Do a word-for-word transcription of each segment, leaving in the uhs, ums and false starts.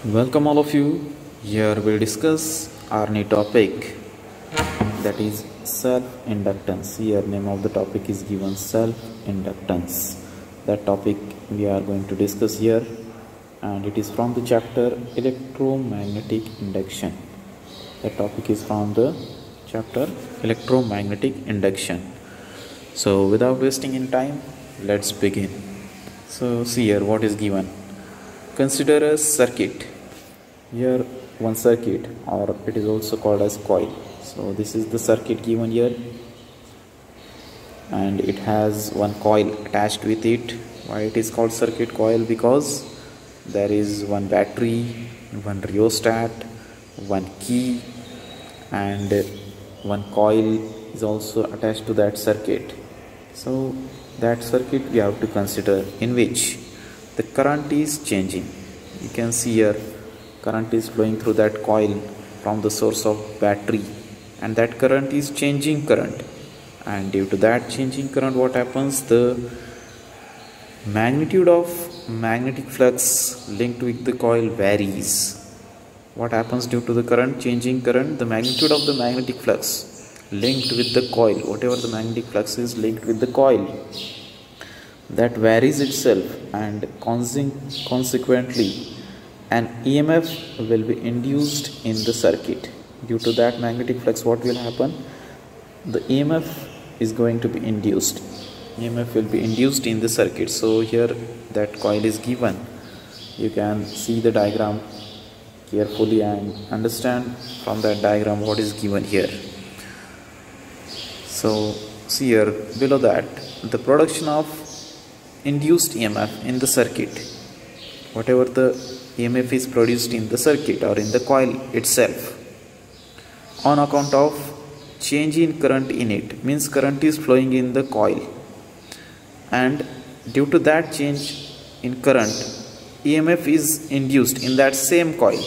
Welcome all of you. Here we'll discuss our new topic, that is self-inductance. Here name of the topic is given self-inductance. That topic we are going to discuss here, and it is from the chapter electromagnetic induction. That topic is from the chapter electromagnetic induction. So without wasting in time, let's begin. So see here what is given. Consider a circuit. Here one circuit, or it is also called as coil. So this is the circuit given here, and it has one coil attached with it. Why it is called circuit coil? Because there is one battery, one rheostat, one key, and one coil is also attached to that circuit. So that circuit we have to consider, in which the current is changing. You can see here current is flowing through that coil from the source of battery, and that current is changing current, and due to that changing current, what happens? The magnitude of magnetic flux linked with the coil varies. What happens due to the current changing current? The magnitude of the magnetic flux linked with the coil, whatever the magnetic flux is linked with the coil, that varies itself, and consequently an E M F will be induced in the circuit. Due to that magnetic flux, what will happen? The E M F is going to be induced. E M F will be induced in the circuit. So here that coil is given. You can see the diagram carefully and understand from that diagram what is given here. So see here below that, the production of induced E M F in the circuit, whatever the E M F is produced in the circuit or in the coil itself, on account of change in current in it, means current is flowing in the coil, and due to that change in current, E M F is induced in that same coil.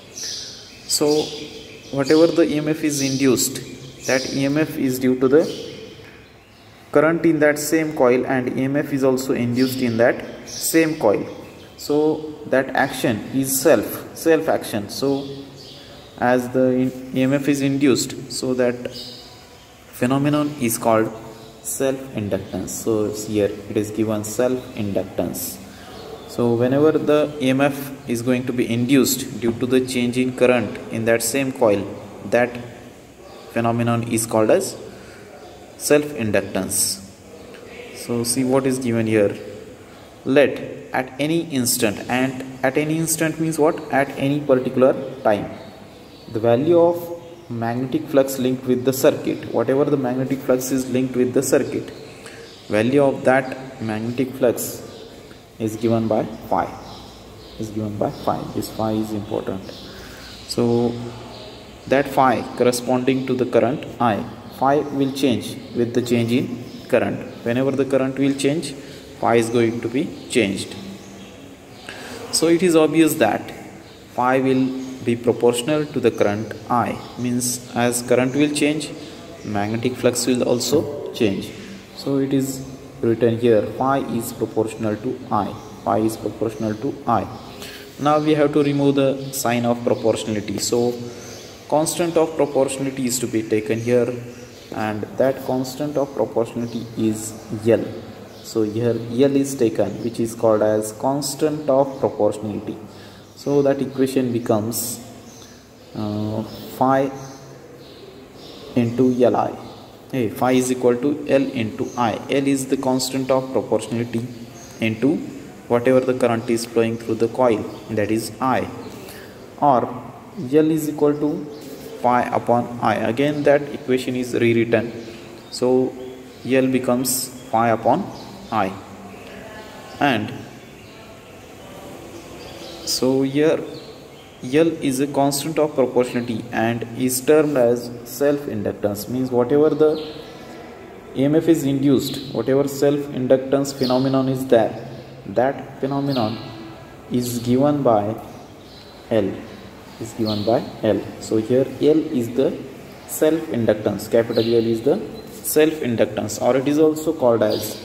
So whatever the E M F is induced, that E M F is due to the current in that same coil, and E M F is also induced in that same coil. So that action is self self action. So as the E M F is induced, so that phenomenon is called self inductance. So here it is given self inductance. So whenever the E M F is going to be induced due to the change in current in that same coil, that phenomenon is called as self inductance. So see what is given here. Let at any instant, and at any instant means what? At any particular time, the value of magnetic flux linked with the circuit, whatever the magnetic flux is linked with the circuit, value of that magnetic flux is given by phi, is given by phi. This phi is important. So that phi corresponding to the current I, phi will change with the change in current. Whenever the current will change, phi is going to be changed. So it is obvious that phi will be proportional to the current I, means as current will change, magnetic flux will also change. So it is written here, phi is proportional to I, phi is proportional to I. Now we have to remove the sign of proportionality. So constant of proportionality is to be taken here, and that constant of proportionality is L. So here L is taken, which is called as constant of proportionality. So that equation becomes uh, phi into Li. Hey, phi is equal to L into I. L is the constant of proportionality into whatever the current is flowing through the coil, that is I. Or L is equal to phi upon I. Again that equation is rewritten. So L becomes phi upon I. And so here L is a constant of proportionality and is termed as self-inductance, means whatever the E M F is induced, whatever self-inductance phenomenon is there, that phenomenon is given by L, is given by L. So here L is the self-inductance, capital L is the self-inductance, or it is also called as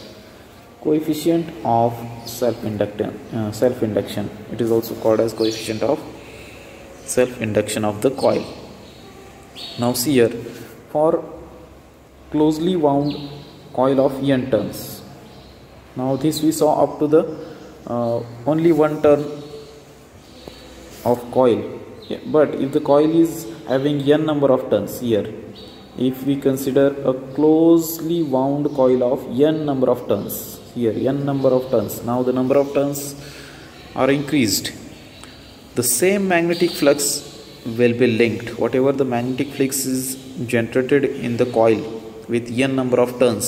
coefficient of self-induction. Uh, self-induction. It is also called as coefficient of self induction of the coil. Now see here, for closely wound coil of n turns. Now this we saw up to the uh, only one turn of coil, yeah, but if the coil is having n number of turns, here if we consider a closely wound coil of n number of turns, here n number of turns, now the number of turns are increased, the same magnetic flux will be linked. Whatever the magnetic flux is generated in the coil with n number of turns,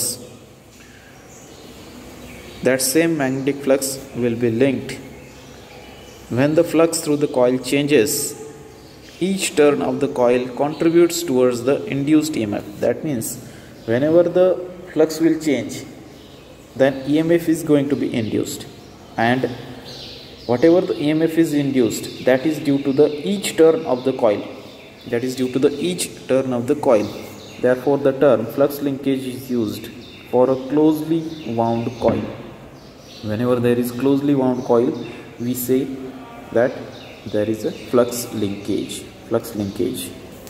that same magnetic flux will be linked. When the flux through the coil changes, each turn of the coil contributes towards the induced E M F. That means whenever the flux will change, then E M F is going to be induced, and whatever the E M F is induced, that is due to the each turn of the coil. That is due to the each turn of the coil. Therefore, the term flux linkage is used for a closely wound coil. Whenever there is closely wound coil, we say that there is a flux linkage. Flux linkage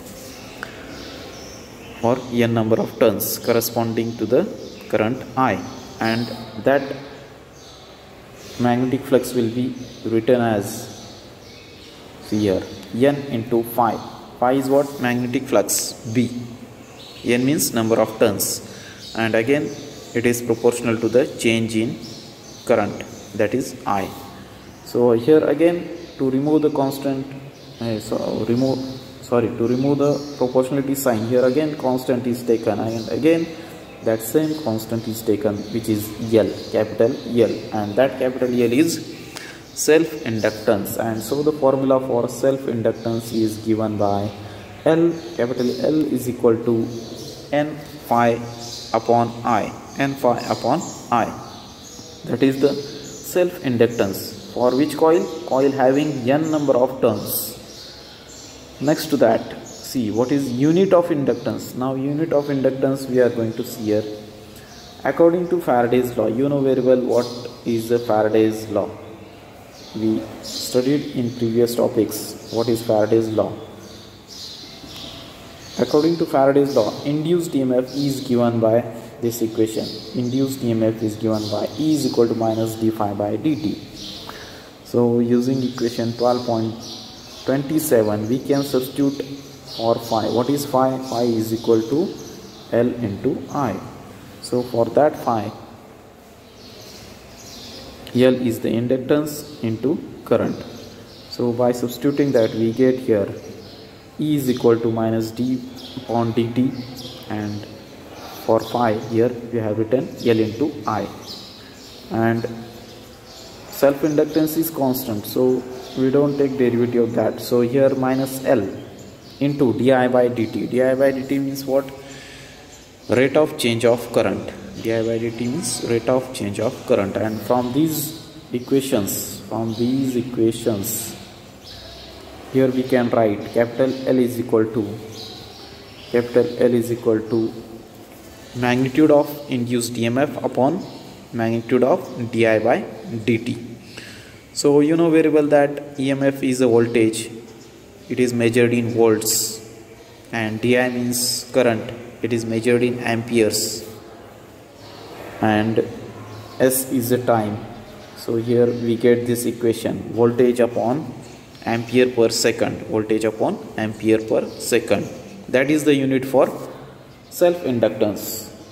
or n number of turns corresponding to the current I, and that magnetic flux will be written as, see here, n into phi. Phi is what? Magnetic flux. B. N means number of turns, and again it is proportional to the change in current, that is I. So here again, to remove the constant, uh, so remove sorry to remove the proportionality sign, here again constant is taken, and again that same constant is taken, which is L, capital L, and that capital L is self inductance. And so the formula for self inductance is given by L, capital L is equal to N phi upon I, N phi upon I. That is the self inductance for which coil? Coil having n number of turns. Next to that, see what is unit of inductance. Now unit of inductance we are going to see here. According to Faraday's law, you know very well what is the Faraday's law. We studied in previous topics what is Faraday's law. According to Faraday's law, induced E M F is given by this equation. Induced E M F is given by E is equal to minus d phi by dt. So using equation twelve point two seven, we can substitute for phi. What is phi? Phi is equal to L into I. So for that phi, L is the inductance into current. So by substituting that, we get here E is equal to minus d upon dt, and for phi here we have written L into I, and self inductance is constant, so we don't take derivative of that. So here minus L into di by dt. Di by dt means what? Rate of change of current. Di by dt means rate of change of current. And from these equations, from these equations, here we can write capital L is equal to capital L is equal to magnitude of induced E M F upon magnitude of di by dt. So you know very well that E M F is a voltage, it is measured in volts, and di means current, it is measured in amperes, and S is the time. So here we get this equation, voltage upon ampere per second, voltage upon ampere per second. That is the unit for self inductance.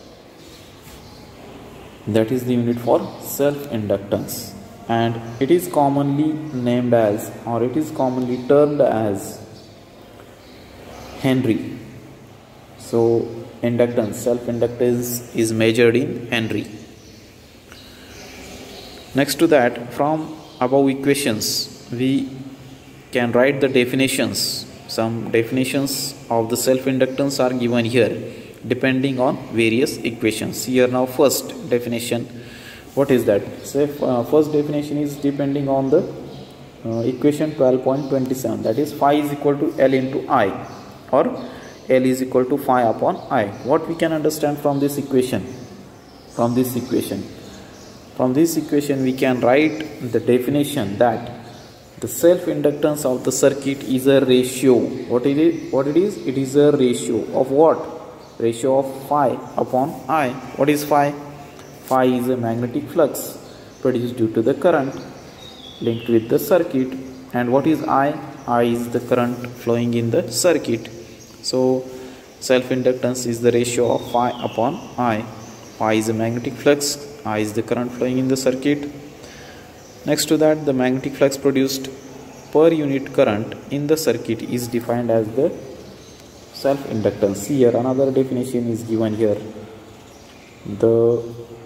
That is the unit for self inductance, and it is commonly named as, or it is commonly termed as, Henry. So inductance, self inductance is measured in Henry. Next to that, from above equations we can write the definitions. Some definitions of the self inductance are given here depending on various equations. Here now first definition, what is that? Say uh, first definition is depending on the uh, equation twelve point two seven, that is phi is equal to L into I, or L is equal to phi upon I. What we can understand from this equation? From this equation, from this equation we can write the definition that The self-inductance of the circuit is a ratio. What it is? What it is? It is a ratio of what? Ratio of phi upon I. What is phi? Phi is a magnetic flux produced due to the current linked with the circuit. And what is I? I is the current flowing in the circuit. So self-inductance is the ratio of phi upon I. Phi is a magnetic flux. I is the current flowing in the circuit. Next to that, the magnetic flux produced per unit current in the circuit is defined as the self-inductance. Here another definition is given here. The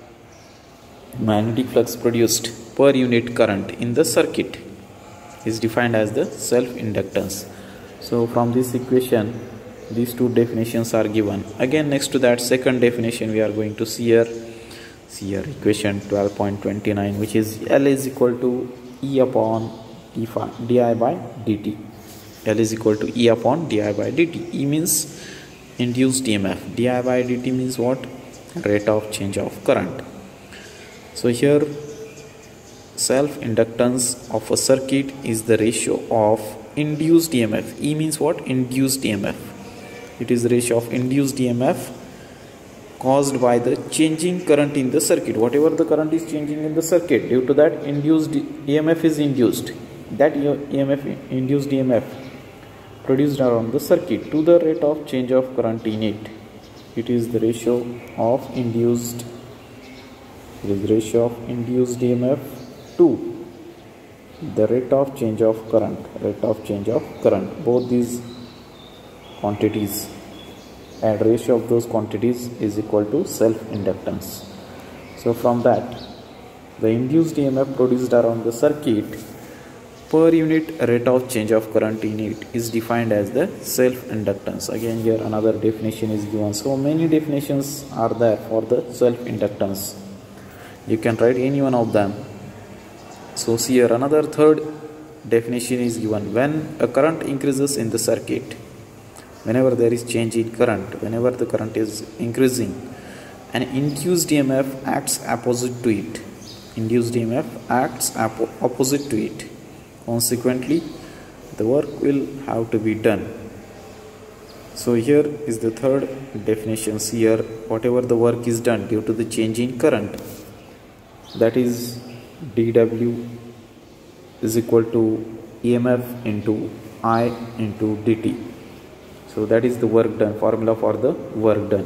magnetic flux produced per unit current in the circuit is defined as the self-inductance. So from this equation, these two definitions are given. Again, next to that, second definition we are going to see here. See here equation twelve point two nine, which is L is equal to E upon d I by dt. L is equal to E upon di by dt. E means induced E M F. Di by dt means what? Rate of change of current. So here self-inductance of a circuit is the ratio of induced E M F. E means what? Induced E M F. It is the ratio of induced E M F caused by the changing current in the circuit. Whatever the current is changing in the circuit, due to that induced E M F is induced. That E M F, induced E M F produced around the circuit to the rate of change of current in it. It is the ratio of induced it is the ratio of induced E M F to the rate of change of current. Rate of change of current. Both these quantities and ratio of those quantities is equal to self-inductance. So from that, the induced E M F produced around the circuit per unit rate of change of current in it is defined as the self-inductance. Again, here another definition is given. So many definitions are there for the self-inductance. You can write any one of them. So see here another third definition is given. When a current increases in the circuit, whenever there is change in current, whenever the current is increasing, an induced E M F acts opposite to it. Induced E M F acts opposite to it. Consequently, the work will have to be done. So here is the third definition. Here, whatever the work is done due to the change in current, that is dW is equal to E M F into I into dt. So that is the work done, formula for the work done.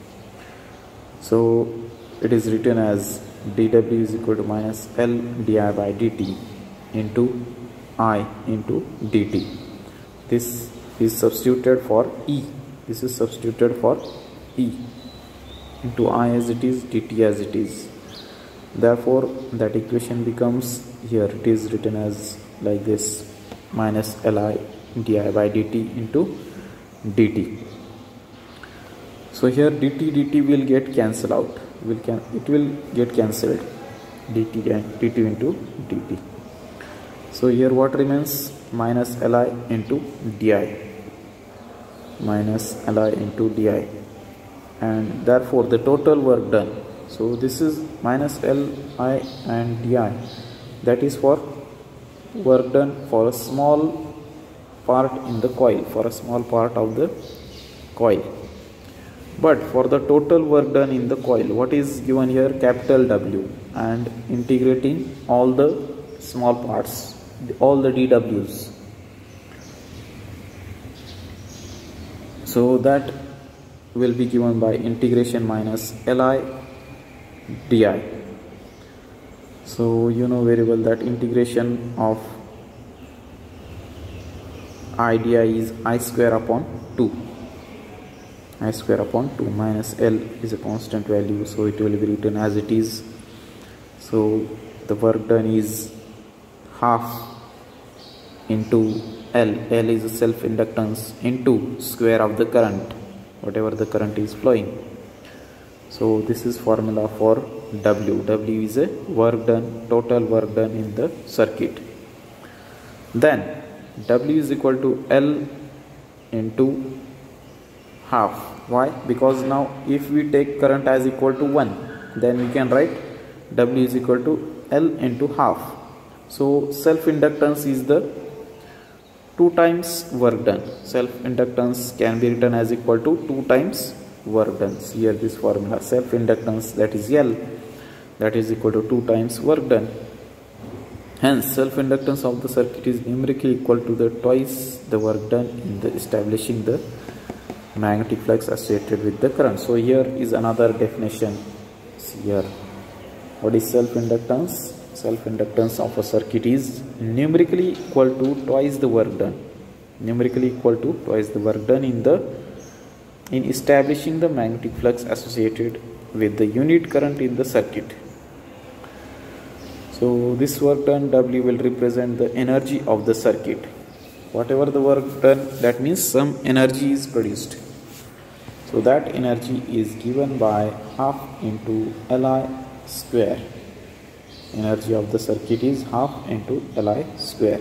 So it is written as dW is equal to minus L di by dt into I into dt. This is substituted for E. This is substituted for E into I as it is, dt as it is. Therefore, that equation becomes, here it is written as like this, minus Li di by dt into dt. So here dt dt will get cancelled out. Will can it will get cancelled. dt and dt into dt. So here what remains? Minus Li into di. Minus Li into di. And therefore the total work done. So this is minus Li and di. That is for work done for a small part in the coil, for a small part of the coil. But for the total work done in the coil, what is given here? Capital W, and integrating all the small parts, all the D Ws. So that will be given by integration minus Li di. So you know very well that integration of I di is I square upon two. I square upon two, minus L is a constant value, so it will be written as it is. So the work done is half into L. L is a self-inductance into square of the current, whatever the current is flowing. So this is formula for W. W is a work done, total work done in the circuit. Then W is equal to L into half. Why? Because now if we take current as equal to one, then we can write W is equal to L into half. So self-inductance is the two times work done. Self-inductance can be written as equal to two times work done. See here this formula, self-inductance, that is L, that is equal to two times work done. Hence self-inductance of the circuit is numerically equal to the twice the work done in the establishing the magnetic flux associated with the current. So here is another definition. See here, what is self-inductance? Self-inductance of a circuit is numerically equal to twice the work done. Numerically equal to twice the work done in the in establishing the magnetic flux associated with the unit current in the circuit. So this work done W will represent the energy of the circuit. Whatever the work done, that means some energy is produced. So that energy is given by half into Li square. Energy of the circuit is half into Li square.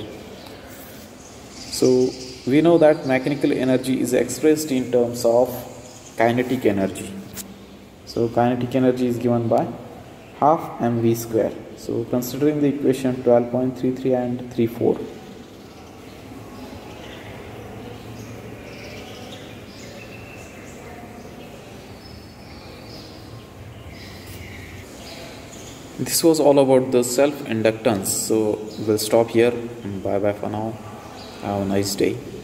So we know that mechanical energy is expressed in terms of kinetic energy. So kinetic energy is given by half mv square. So considering the equation twelve point three three and thirty-four, this was all about the self-inductance. So we'll stop here. Bye bye for now. Have a nice day.